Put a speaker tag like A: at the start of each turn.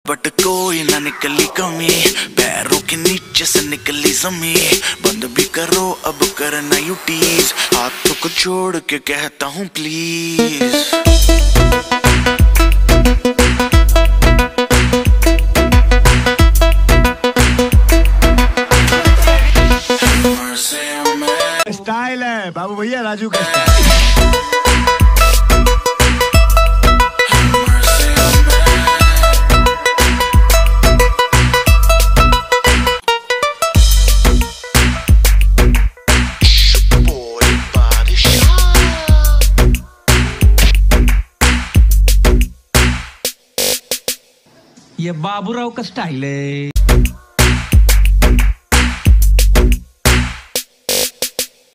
A: But कोई ना निकली कमी, पैरों के नीचे से निकली जमीन। बंद भी करो अब करना यू टीज, हाथों को छोड़ के कहता हूँ प्लीज।
B: स्टाइल है बाबू भैया, राजू का स्टाइल।
C: ये बाबूराव का स्टाइल है।